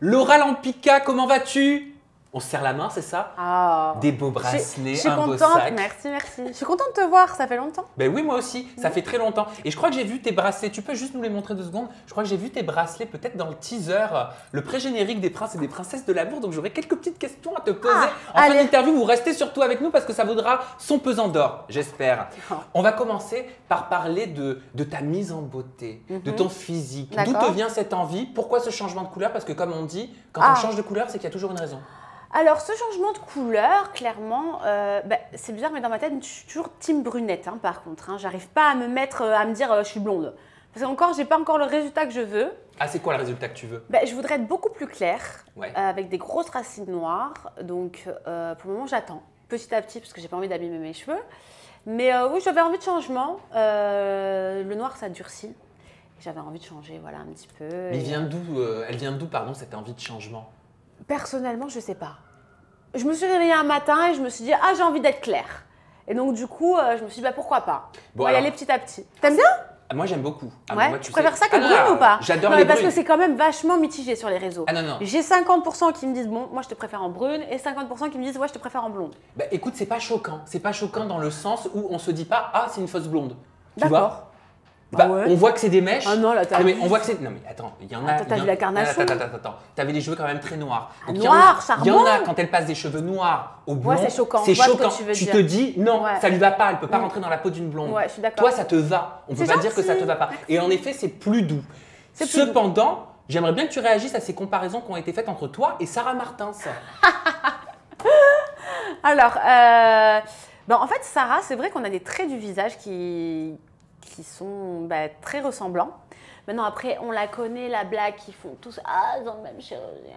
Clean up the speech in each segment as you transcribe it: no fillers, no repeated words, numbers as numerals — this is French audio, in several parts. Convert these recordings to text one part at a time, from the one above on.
Laura Lampica, comment vas-tu? On se serre la main, c'est ça? Ah. Des beaux bracelets, Je suis un beau contente, sac. merci. Je suis contente de te voir, ça fait longtemps. Ben oui, moi aussi, ça fait très longtemps. Et je crois que j'ai vu tes bracelets, tu peux juste nous les montrer 2 secondes? Je crois que j'ai vu tes bracelets peut-être dans le teaser, le pré-générique des princes et des princesses de l'amour. Donc j'aurais quelques petites questions à te poser. En fin d'interview, vous restez surtout avec nous parce que ça vaudra son pesant d'or, j'espère. On va commencer par parler de ta mise en beauté, de ton physique. D'où te vient cette envie? Pourquoi ce changement de couleur? Parce que comme on dit, quand on change de couleur, c'est qu'il y a toujours une raison. Alors, ce changement de couleur, clairement, c'est bizarre, mais dans ma tête, je suis toujours team brunette, hein, par contre. Hein. J'arrive pas à me dire je suis blonde. Parce que j'ai pas encore le résultat que je veux. Ah, c'est quoi le résultat que tu veux? Je voudrais être beaucoup plus claire, avec des grosses racines noires. Donc, pour le moment, j'attends petit à petit, parce que j'ai pas envie d'abîmer mes cheveux. Mais oui, j'avais envie de changement. Le noir, ça durcit. J'avais envie de changer, voilà, un petit peu. Mais elle vient d'où, pardon, cette envie de changement? Personnellement, je ne sais pas. Je me suis réveillée un matin et je me suis dit, j'ai envie d'être claire. Et donc, du coup, je me suis dit, pourquoi pas? On va y aller petit à petit. T'aimes bien? Moi, j'aime beaucoup. Moi, tu préfères ça que brune ou pas? J'adore les brunes. Parce que c'est quand même vachement mitigé sur les réseaux. Ah non. J'ai 50% qui me disent, bon, moi, je te préfère en brune, et 50% qui me disent, ouais, je te préfère en blonde. Écoute, c'est pas choquant. C'est pas choquant dans le sens où on se dit pas, c'est une fausse blonde. D'accord. On voit que c'est des mèches. Ah non, là, t'as vu. On voit que c'est. Non, mais attends, il y en a. T'as vu la carnation? Attends. T'avais les cheveux quand même très noirs. Noir, charmant. Il y en a, quand elle passe des cheveux noirs au blond. Ouais, c'est choquant. C'est choquant. Tu te dis, non, ça lui va pas. Elle peut pas rentrer dans la peau d'une blonde. Ouais, je suis d'accord. Toi, ça te va. On peut pas dire que ça te va pas. Et en effet, c'est plus doux. Cependant, j'aimerais bien que tu réagisses à ces comparaisons qui ont été faites entre toi et Sarah Martins. Alors, en fait, Sarah, c'est vrai qu'on a des traits du visage qui sont très ressemblants. Maintenant, après, on la connaît, la blague qu'ils font tous. Ils ont le même chirurgien.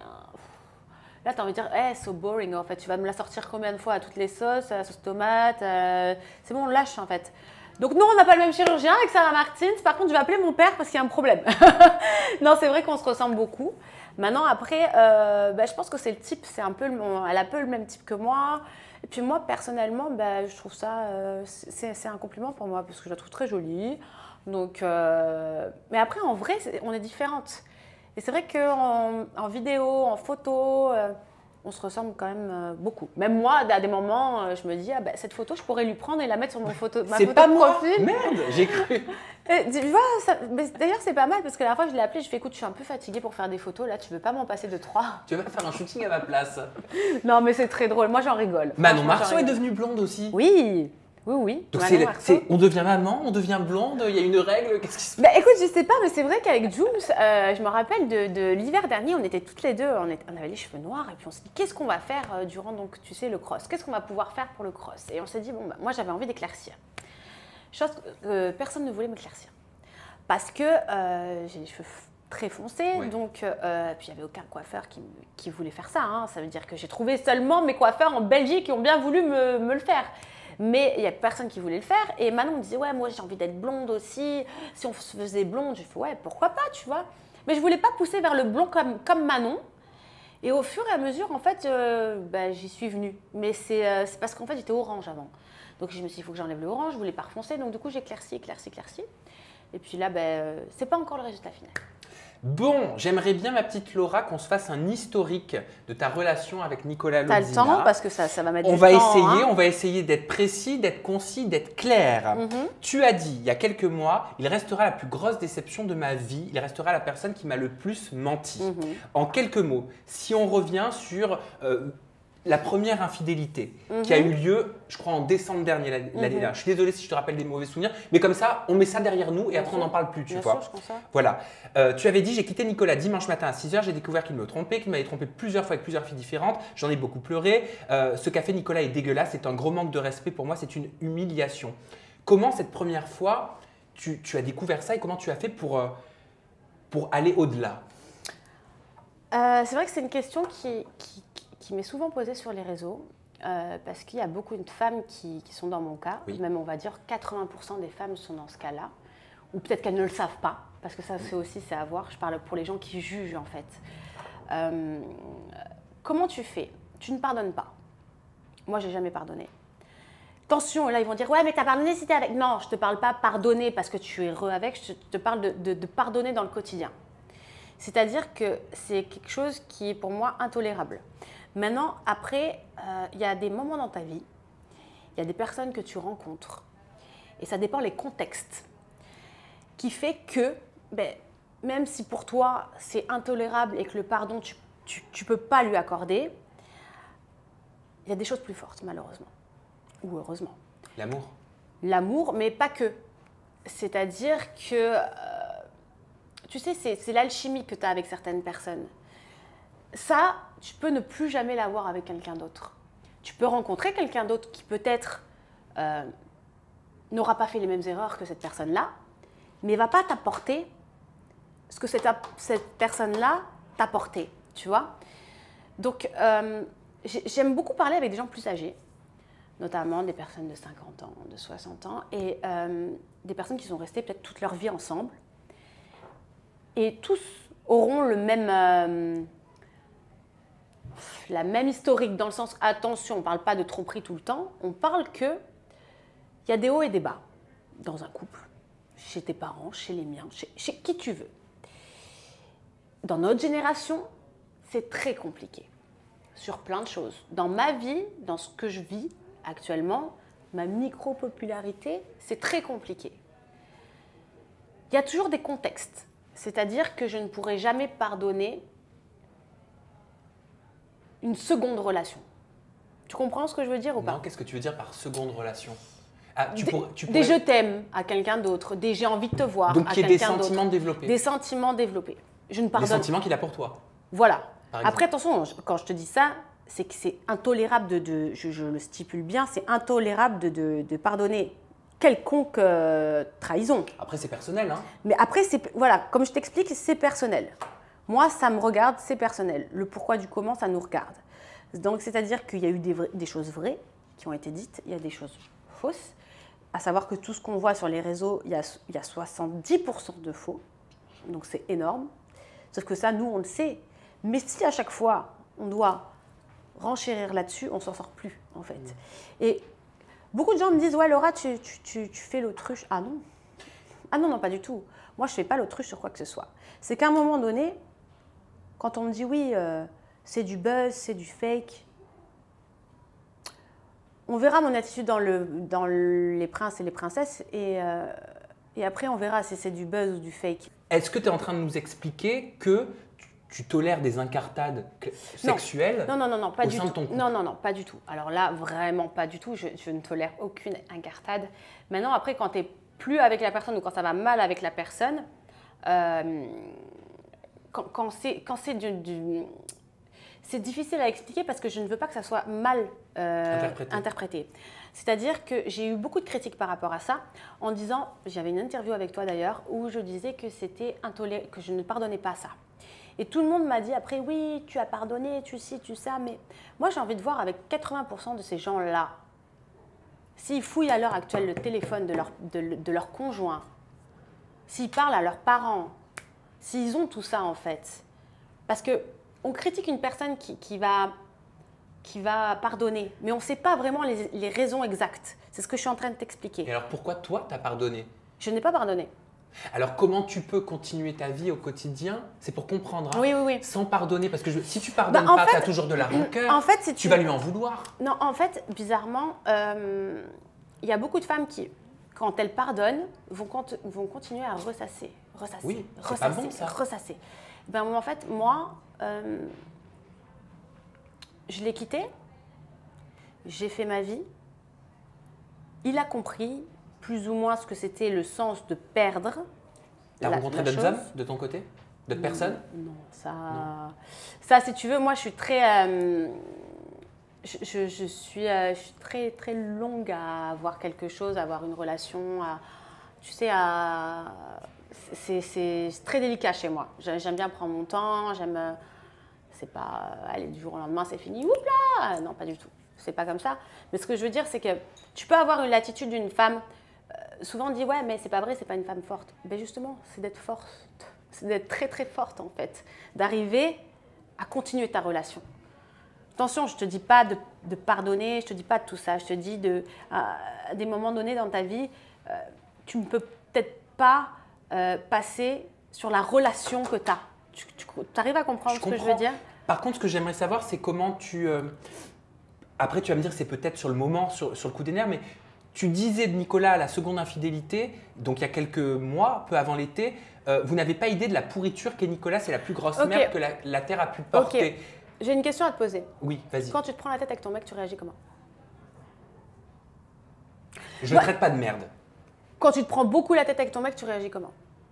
Là, tu as envie de dire, so boring, en fait. Tu vas me la sortir combien de fois à toutes les sauces, à la sauce tomate c'est bon, on lâche, en fait. Donc, non, on n'a pas le même chirurgien avec Sarah Martins. Par contre, je vais appeler mon père parce qu'il y a un problème. Non, c'est vrai qu'on se ressemble beaucoup. Maintenant, après, je pense que c'est le type, elle a un peu le même type que moi. Et puis moi, personnellement, je trouve ça, c'est un compliment pour moi parce que je la trouve très jolie. Donc, mais après, en vrai, on est différentes. Et c'est vrai qu'en vidéo, en photo, on se ressemble quand même beaucoup. Même moi, à des moments, je me dis, cette photo, je pourrais lui prendre et la mettre sur ma photo de profil. Merde, j'ai cru. Tu vois, d'ailleurs, c'est pas mal parce que la fois, je l'ai appelé, je fais, écoute, je suis un peu fatiguée pour faire des photos. Là, tu veux pas m'en passer 2-3? Tu vas faire un shooting à ma place. Non, mais c'est très drôle. Moi, j'en rigole. Manon Marceau est devenue blonde aussi. Oui. Donc on devient maman, on devient blonde, il y a une règle, qu'est-ce qui se passe? Écoute, je sais pas, mais c'est vrai qu'avec Jules, je me rappelle de l'hiver dernier, on était toutes les deux, on avait les cheveux noirs et puis on s'est dit qu'est-ce qu'on va faire durant donc tu sais le cross? Qu'est-ce qu'on va pouvoir faire pour le cross? Et on s'est dit moi j'avais envie d'éclaircir. Chose que personne ne voulait m'éclaircir parce que j'ai les cheveux très foncés, donc puis il n'y avait aucun coiffeur qui voulait faire ça. Hein. Ça veut dire que j'ai trouvé seulement mes coiffeurs en Belgique qui ont bien voulu me le faire. Mais il n'y a personne qui voulait le faire. Et Manon me disait, ouais, moi j'ai envie d'être blonde aussi. Si on se faisait blonde, j'ai fait, ouais, pourquoi pas, tu vois. Mais je ne voulais pas pousser vers le blond comme Manon. Et au fur et à mesure, en fait, j'y suis venue. Mais c'est parce qu'en fait, j'étais orange avant. Donc je me suis dit, il faut que j'enlève le orange, je voulais pas refoncer. Donc du coup, j'ai éclairci. Et puis là, c'est pas encore le résultat final. Bon, j'aimerais bien, ma petite Laura, qu'on se fasse un historique de ta relation avec Nicolas Lozina. T'as le temps parce que ça va mettre on du temps. On va essayer d'être précis, d'être concis, d'être clair. Tu as dit, il y a quelques mois, il restera la plus grosse déception de ma vie, il restera la personne qui m'a le plus menti. En quelques mots, si on revient sur la première infidélité qui a eu lieu, je crois, en décembre dernier, l'année dernière. Je suis désolée si je te rappelle des mauvais souvenirs, mais comme ça, on met ça derrière nous et après, on n'en parle plus, tu vois. Bien sûr, je comprends ça. Voilà. Tu avais dit, j'ai quitté Nicolas dimanche matin à 6h, j'ai découvert qu'il me trompait, qu'il m'avait trompé plusieurs fois avec plusieurs filles différentes. J'en ai beaucoup pleuré. Ce qu'a fait Nicolas est dégueulasse, c'est un gros manque de respect pour moi, c'est une humiliation. Comment cette première fois, tu as découvert ça et comment tu as fait pour aller au-delà? C'est vrai que c'est une question qui m'est souvent posée sur les réseaux parce qu'il y a beaucoup de femmes qui sont dans mon cas, même on va dire 80% des femmes sont dans ce cas-là, ou peut-être qu'elles ne le savent pas, parce que ça c'est à voir, je parle pour les gens qui jugent en fait. Comment tu fais? Tu ne pardonnes pas. Moi, j'ai jamais pardonné. Attention, là ils vont dire ouais mais t'as pardonné si t'es avec… Non, je te parle pas pardonner parce que tu es heureux avec, je te parle de pardonner dans le quotidien. C'est-à-dire que c'est quelque chose qui est pour moi intolérable. Maintenant, après, il y a des moments dans ta vie, il y a des personnes que tu rencontres, et ça dépend les contextes, qui fait que, même si pour toi c'est intolérable et que le pardon, tu ne peux pas lui accorder, il y a des choses plus fortes, malheureusement, ou heureusement. L'amour. L'amour, mais pas que. C'est-à-dire que, tu sais, c'est l'alchimie que tu as avec certaines personnes. Ça, tu peux ne plus jamais l'avoir avec quelqu'un d'autre. Tu peux rencontrer quelqu'un d'autre qui peut-être n'aura pas fait les mêmes erreurs que cette personne-là, mais ne va pas t'apporter ce que cette personne-là t'a apporté, tu vois. Donc, j'aime beaucoup parler avec des gens plus âgés, notamment des personnes de 50 ans, de 60 ans, et des personnes qui sont restées peut-être toute leur vie ensemble. Et tous auront le même, la même historique, dans le sens, attention, on ne parle pas de tromperie tout le temps, on parle qu'il y a des hauts et des bas dans un couple, chez tes parents, chez les miens, chez qui tu veux. Dans notre génération, c'est très compliqué, sur plein de choses. Dans ma vie, dans ce que je vis actuellement, ma micro-popularité, c'est très compliqué. Il y a toujours des contextes, c'est-à-dire que je ne pourrai jamais pardonner une seconde relation. Tu comprends ce que je veux dire ou pas? Non, qu'est-ce que tu veux dire par seconde relation? Des je t'aime à quelqu'un d'autre, des j'ai envie de te voir donc, à quelqu'un d'autre. Donc, des sentiments développés. Des sentiments développés. Je ne pardonne. Des sentiments qu'il a pour toi. Voilà. Après, attention, quand je te dis ça, c'est que c'est intolérable je le stipule bien, c'est intolérable de pardonner quelconque trahison. Après, c'est personnel, hein. Mais après, voilà, comme je t'explique, c'est personnel. Moi, ça me regarde, c'est personnel. Le pourquoi du comment, ça nous regarde. Donc, c'est-à-dire qu'il y a eu des choses vraies qui ont été dites, il y a des choses fausses. À savoir que tout ce qu'on voit sur les réseaux, il y a 70% de faux. Donc, c'est énorme. Sauf que ça, nous, on le sait. Mais si à chaque fois, on doit renchérir là-dessus, on ne s'en sort plus, en fait. Et beaucoup de gens me disent, ouais, Laura, tu fais l'autruche. Ah non. Ah non, non, pas du tout. Moi, je ne fais pas l'autruche sur quoi que ce soit. C'est qu'à un moment donné, quand on me dit, oui, c'est du buzz, c'est du fake, on verra mon attitude dans les princes et les princesses et après, on verra si c'est du buzz ou du fake. Est-ce que tu es en train de nous expliquer que tu tolères des incartades sexuelles non, pas au du sein de tout. ton couple? Non, pas du tout. Alors là, vraiment pas du tout. Je ne tolère aucune incartade. Maintenant, après, quand tu n'es plus avec la personne ou quand ça va mal avec la personne, quand c'est c'est difficile à expliquer parce que je ne veux pas que ça soit mal interprété. C'est-à-dire que j'ai eu beaucoup de critiques par rapport à ça en disant, j'avais une interview avec toi d'ailleurs, où je disais que c'était intolérable, que je ne pardonnais pas ça. Et tout le monde m'a dit après, oui, tu as pardonné, tu ci, tu ça, mais moi j'ai envie de voir avec 80% de ces gens-là, s'ils fouillent à l'heure actuelle le téléphone de leur conjoint, s'ils parlent à leurs parents, s'ils ont tout ça en fait. Parce qu'on critique une personne qui va pardonner, mais on ne sait pas vraiment les raisons exactes. C'est ce que je suis en train de t'expliquer. Et alors pourquoi toi, tu as pardonné? Je n'ai pas pardonné. Alors comment tu peux continuer ta vie au quotidien? C'est pour comprendre, hein, oui. sans pardonner. Parce que si tu pardonnes pas, tu as toujours de la rancœur. En fait, si tu vas lui en vouloir. Non, en fait, bizarrement, il y a beaucoup de femmes qui, quand elles pardonnent, vont continuer à ressasser. Oui, c'est pas bon, ça. Ressasser. Ben, en fait, moi, je l'ai quitté, j'ai fait ma vie, il a compris plus ou moins ce que c'était le sens de perdre. Tu as rencontré d'autres hommes de ton côté? D'autres personnes? Non, ça, si tu veux, moi, je suis très... je suis très, très longue à avoir quelque chose, à avoir une relation, tu sais, c'est très délicat chez moi. J'aime bien prendre mon temps, c'est pas aller du jour au lendemain, c'est fini, oups là! Non, pas du tout. C'est pas comme ça. Mais ce que je veux dire, c'est que tu peux avoir l'attitude d'une femme. Souvent on dit, ouais, mais c'est pas vrai, c'est pas une femme forte. Ben justement, c'est d'être forte. C'est d'être très, très forte en fait. D'arriver à continuer ta relation. Attention, je ne te dis pas de pardonner, je ne te dis pas de tout ça. Je te dis à des moments donnés dans ta vie, tu ne peux peut-être pas passer sur la relation que tu as. Tu arrives à comprendre ce que je veux dire? Par contre, ce que j'aimerais savoir, c'est comment tu… Après, tu vas me dire, c'est peut-être sur le moment, sur le coup des nerfs, mais tu disais de Nicolas à la seconde infidélité, donc il y a quelques mois, peu avant l'été, vous n'avez pas idée de la pourriture qu'est Nicolas, c'est la plus grosse merde que la Terre a pu porter. Ok. J'ai une question à te poser. Oui, vas-y. Quand tu te prends la tête avec ton mec, tu réagis comment? Je ne traite pas de merde. Quand tu te prends beaucoup la tête avec ton mec, tu réagis comment?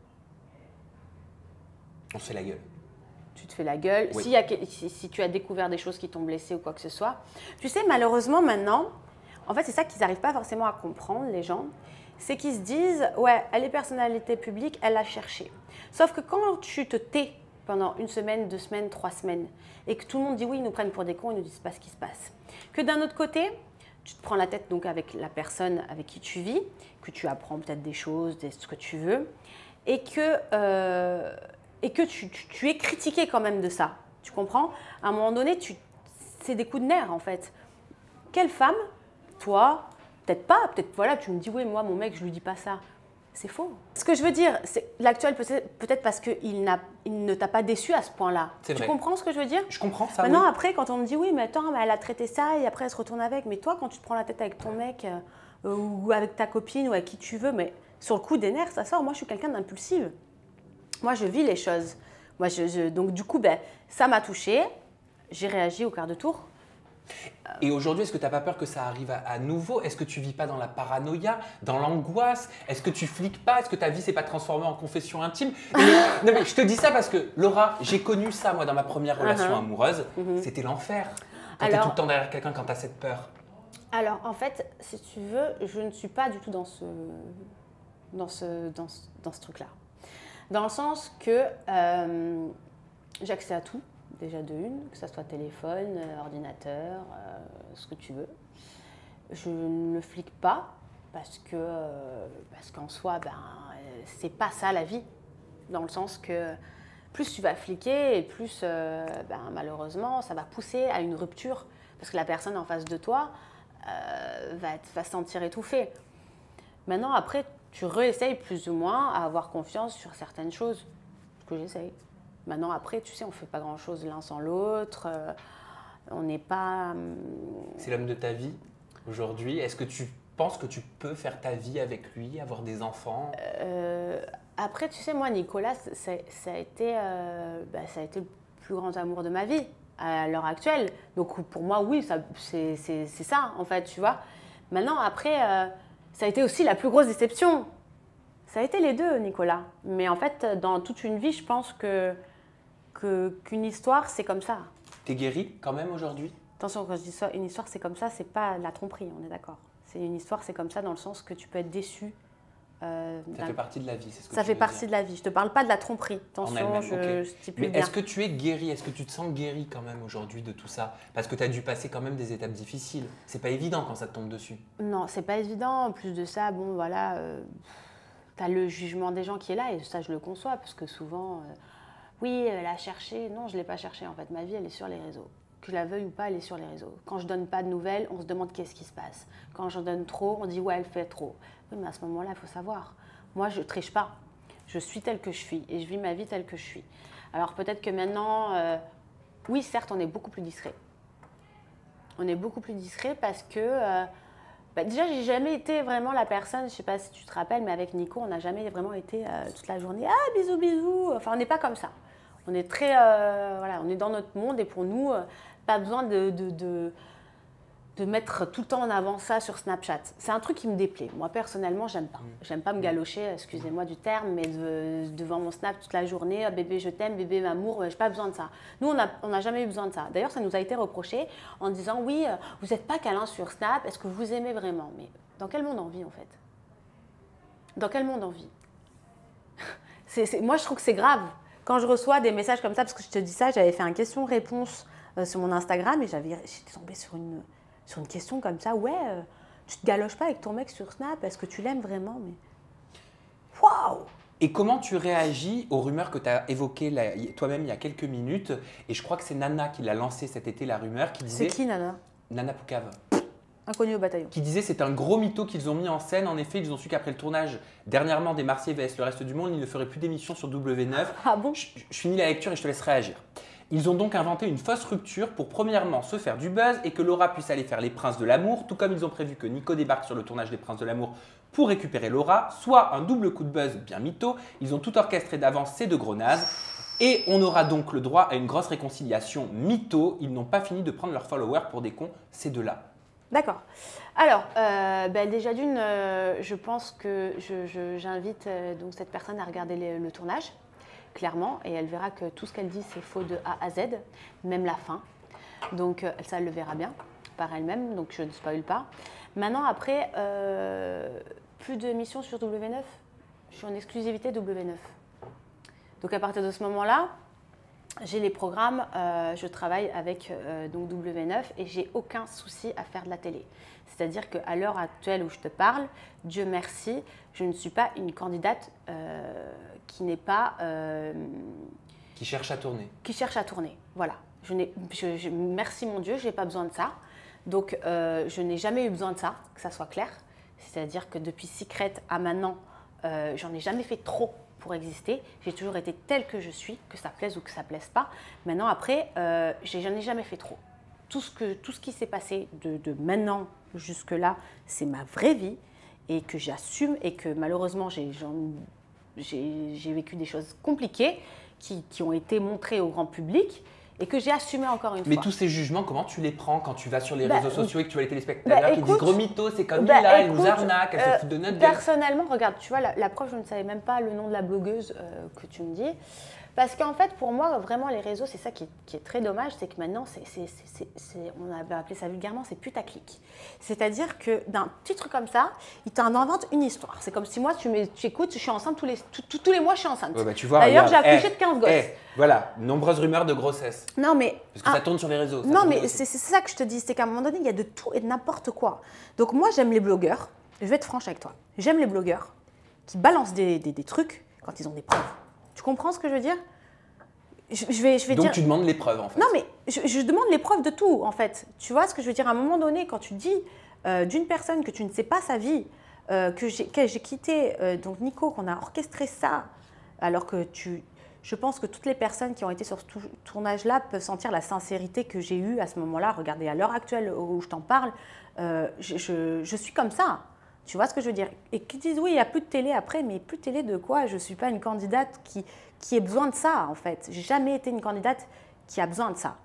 On se fait la gueule. Tu te fais la gueule. Oui. Si tu as découvert des choses qui t'ont blessé ou quoi que ce soit. Tu sais, malheureusement, maintenant, en fait, c'est ça qu'ils n'arrivent pas forcément à comprendre, les gens. C'est qu'ils se disent, ouais, elle est personnalité publique, elle l'a cherché. Sauf que quand tu te tais pendant 1 semaine, 2 semaines, 3 semaines, et que tout le monde dit oui, ils nous prennent pour des cons, ils nous disent pas ce qui se passe. Que d'un autre côté, tu te prends la tête donc avec la personne avec qui tu vis, que tu apprends peut-être des choses, ce que tu veux, et que tu es critiqué quand même de ça. Tu comprends? À un moment donné, c'est des coups de nerfs en fait. Quelle femme, toi, peut-être pas, peut-être voilà, tu me dis oui, moi mon mec, je lui dis pas ça. C'est faux. Ce que je veux dire, c'est l'actuel peut-être parce qu'il ne t'a pas déçu à ce point-là. C'est vrai. Tu comprends ce que je veux dire? Je comprends ça. Maintenant, oui. après, quand on me dit oui, mais attends, mais elle a traité ça et après elle se retourne avec. Mais toi, quand tu te prends la tête avec ton mec ou avec ta copine ou avec qui tu veux, mais sur le coup des nerfs, ça sort. Moi, je suis quelqu'un d'impulsive. Moi, je vis les choses. Moi, donc du coup, ça m'a touchée. J'ai réagi au quart de tour. Et aujourd'hui, est-ce que tu n'as pas peur que ça arrive à nouveau? Est-ce que tu vis pas dans la paranoïa, dans l'angoisse? Est-ce que tu fliques pas? Est-ce que ta vie s'est pas transformée en confession intime? Non, mais je te dis ça parce que, Laura, j'ai connu ça, moi, dans ma première relation amoureuse. C'était l'enfer. Quand tu es tout le temps derrière quelqu'un, quand tu as cette peur. Alors, en fait, si tu veux, je ne suis pas du tout dans ce truc-là. Dans le sens que j'ai accès à tout. Déjà de une, que ce soit téléphone, ordinateur, ce que tu veux. Je ne le flique pas parce qu'en soi, c'est pas ça la vie. Dans le sens que plus tu vas fliquer et plus malheureusement ça va pousser à une rupture parce que la personne en face de toi va se sentir étouffée. Maintenant après, tu réessayes plus ou moins à avoir confiance sur certaines choses, ce que j'essaye. Maintenant, après, tu sais, on ne fait pas grand-chose l'un sans l'autre. On n'est pas… C'est l'homme de ta vie aujourd'hui. Est-ce que tu penses que tu peux faire ta vie avec lui, avoir des enfants? Après, tu sais, moi, Nicolas, ça a été le plus grand amour de ma vie à l'heure actuelle. Donc, pour moi, oui, c'est ça, en fait, tu vois. Maintenant, après, ça a été aussi la plus grosse déception. Ça a été les deux, Nicolas. Mais en fait, dans toute une vie, je pense qu'une histoire, c'est comme ça. T'es guérie quand même aujourd'hui? Attention, quand je dis ça, une histoire, c'est comme ça, c'est pas la tromperie, on est d'accord. C'est une histoire, c'est comme ça dans le sens que tu peux être déçu. Ça fait partie de la vie, c'est ce que ça tu fait veux partie dire. de la vie. Je te parle pas de la tromperie. Attention, je stipule Mais bien. est-ce que tu es guérie? Est-ce que tu te sens guérie quand même aujourd'hui de tout ça? Parce que tu as dû passer quand même des étapes difficiles. C'est pas évident quand ça te tombe dessus. Non, c'est pas évident. En plus de ça, bon, voilà, tu as le jugement des gens qui est là et ça, je le conçois parce que souvent… oui, elle a cherché. Non, je ne l'ai pas cherché. En fait, ma vie, elle est sur les réseaux. Que je la veuille ou pas, elle est sur les réseaux. Quand je ne donne pas de nouvelles, on se demande qu'est-ce qui se passe. Quand j'en donne trop, on dit ouais, elle fait trop. Oui, mais à ce moment-là, il faut savoir. Moi, je ne triche pas. Je suis telle que je suis et je vis ma vie telle que je suis. Alors peut-être que maintenant, oui, certes, on est beaucoup plus discret. On est beaucoup plus discret parce que… déjà, j'ai jamais été vraiment la personne, je ne sais pas si tu te rappelles, mais avec Nico, on n'a jamais vraiment été toute la journée « Ah, bisous, bisous !» Enfin, on n'est pas comme ça. On est très… voilà, on est dans notre monde et pour nous, pas besoin de mettre tout le temps en avant ça sur Snapchat. C'est un truc qui me déplaît. Moi, personnellement, j'aime pas. J'aime pas me galocher, excusez-moi du terme, mais devant mon Snap toute la journée, bébé, je t'aime, bébé, m'amour, j'ai pas besoin de ça. Nous, on n'a jamais eu besoin de ça. D'ailleurs, ça nous a été reproché en disant, oui, vous n'êtes pas câlin sur Snap, est-ce que vous aimez vraiment? Mais dans quel monde on vit, en fait? Dans quel monde on vit? Moi, je trouve que c'est grave. Quand je reçois des messages comme ça, parce que je te dis ça, j'avais fait un question-réponse sur mon Instagram et j'étais tombée sur une question comme ça. Ouais, tu te galoches pas avec ton mec sur Snap, est-ce que tu l'aimes vraiment? Mais waouh! Et comment tu réagis aux rumeurs que tu as évoquées toi-même il y a quelques minutes? Et je crois que c'est Nana qui l'a lancé cet été, la rumeur, qui disait… C'est qui, Nana? Nana Poucave. Inconnu au bataillon. Qui disait c'est un gros mytho qu'ils ont mis en scène. En effet, ils ont su qu'après le tournage dernièrement des Marseillais vs le reste du monde, ils ne feraient plus d'émissions sur W9. Ah bon? Je finis la lecture et je te laisse réagir. Ils ont donc inventé une fausse rupture pour premièrement se faire du buzz et que Laura puisse aller faire les Princes de l'amour, tout comme ils ont prévu que Nico débarque sur le tournage des Princes de l'amour pour récupérer Laura, soit un double coup de buzz bien mytho. Ils ont tout orchestré d'avance ces deux gros nazes. Et on aura donc le droit à une grosse réconciliation mytho. Ils n'ont pas fini de prendre leurs followers pour des cons, ces deux-là. D'accord. Alors, déjà d'une, je pense que j'invite donc cette personne à regarder le tournage, clairement, et elle verra que tout ce qu'elle dit, c'est faux de A à Z, même la fin. Donc, ça, elle le verra bien par elle-même, donc je ne spoil pas. Maintenant, après, plus de missions sur W9. Je suis en exclusivité W9. Donc, à partir de ce moment-là, j'ai les programmes, je travaille avec donc W9 et j'ai aucun souci à faire de la télé. C'est-à-dire qu'à l'heure actuelle où je te parle, Dieu merci, je ne suis pas une candidate qui n'est pas… Qui cherche à tourner. Qui cherche à tourner, voilà. Merci mon Dieu, je n'ai pas besoin de ça. Donc je n'ai jamais eu besoin de ça, que ça soit clair. C'est-à-dire que depuis Secret à maintenant, j'en ai jamais fait trop pour exister. J'ai toujours été telle que je suis, que ça plaise ou que ça plaise pas. Maintenant, après, j'en ai jamais fait trop. Tout ce qui s'est passé de maintenant jusque-là, c'est ma vraie vie et que j'assume et que malheureusement, j'ai vécu des choses compliquées qui ont été montrées au grand public et que j'ai assumé encore une fois. Mais tous ces jugements, comment tu les prends quand tu vas sur les réseaux sociaux et que tu vois les téléspectateurs qui disent gros mytho, c'est comme Mila, elle nous arnaque, elle se fout de notre gueule. Personnellement, regarde, tu vois, la preuve, je ne savais même pas le nom de la blogueuse que tu me dis. Parce qu'en fait, pour moi, vraiment, les réseaux, c'est ça qui est très dommage, c'est que maintenant, on avait appelé ça vulgairement, c'est putaclic. C'est-à-dire que d'un titre comme ça, il t'en invente une histoire. C'est comme si moi, tu écoutes, je suis enceinte tous les mois, je suis enceinte. Ouais, bah, tu vois, d'ailleurs, j'ai accouché de 15 gosses. Voilà, nombreuses rumeurs de grossesse. Non, mais… Parce que ça tourne sur les réseaux. Non, mais c'est ça que je te dis, c'est qu'à un moment donné, il y a de tout et de n'importe quoi. Donc moi, j'aime les blogueurs, je vais être franche avec toi, j'aime les blogueurs qui balancent des trucs quand ils ont des preuves. Tu comprends ce que je veux dire? Je vais Donc dire… tu demandes les preuves en fait. Non, mais je demande les preuves de tout en fait. Tu vois ce que je veux dire? À un moment donné, quand tu dis d'une personne que tu ne sais pas sa vie, que j'ai quitté, donc Nico, qu'on a orchestré ça, alors que je pense que toutes les personnes qui ont été sur ce tournage-là peuvent sentir la sincérité que j'ai eue à ce moment-là. Regardez, à l'heure actuelle où je t'en parle, je suis comme ça. Tu vois ce que je veux dire? Et qui disent oui, il n'y a plus de télé après, mais plus de télé de quoi? Je ne suis pas une candidate qui ait besoin de ça, en fait. J'ai jamais été une candidate qui a besoin de ça.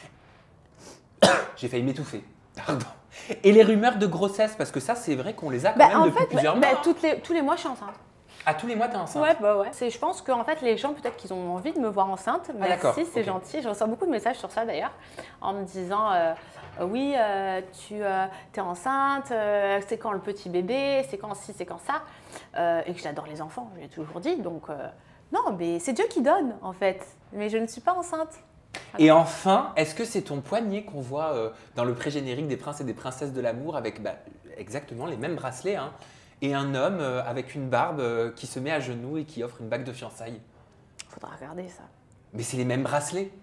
J'ai failli m'étouffer. Pardon. Et les rumeurs de grossesse, parce que ça, c'est vrai qu'on les a quand même depuis plusieurs mois. Tous les mois, je suis enceinte. Ah, tous les mois, t'es enceinte? Ouais. Je pense qu'en fait, les gens, peut-être qu'ils ont envie de me voir enceinte. Merci, c'est gentil. Je reçois beaucoup de messages sur ça, d'ailleurs, en me disant… oui, tu es enceinte, c'est quand le petit bébé, c'est quand ci, c'est quand ça. Et que j'adore les enfants, j'ai toujours dit. Donc, non, mais c'est Dieu qui donne, en fait. Mais je ne suis pas enceinte. Voilà. Et enfin, est-ce que c'est ton poignet qu'on voit dans le pré-générique des Princes et des Princesses de l'amour avec exactement les mêmes bracelets et un homme avec une barbe qui se met à genoux et qui offre une bague de fiançailles? Faudra regarder ça. Mais c'est les mêmes bracelets.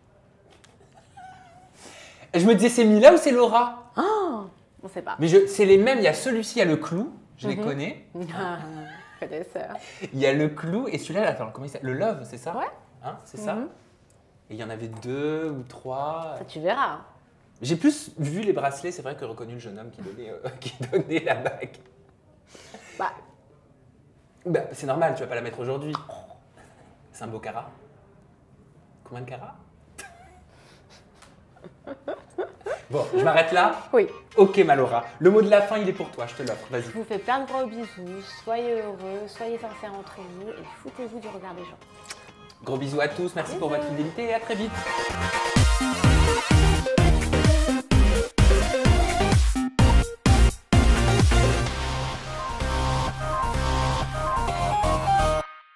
Je me disais, c'est Mila ou c'est Laura? Oh, on ne sait pas. Mais c'est les mêmes. Il y a celui-ci, il y a le clou. Je les connais. Connaisseur. Il y a le clou et celui-là, attends, comment il s'appelle? Le love, c'est ça? Ouais. Hein, c'est ça? Et il y en avait 2 ou 3. Ça, tu verras. J'ai plus vu les bracelets, c'est vrai que reconnu le jeune homme qui donnait la bague. C'est normal, tu vas pas la mettre aujourd'hui. C'est un beau carat. Combien de carats? Bon, je m'arrête là. Oui. Ok, Malora. Le mot de la fin, il est pour toi, je te l'offre. Vas-y. Je vous fais plein de gros bisous. Soyez heureux, soyez sincères entre vous et foutez-vous du regard des gens. Gros bisous à tous. Merci pour votre fidélité et à très vite.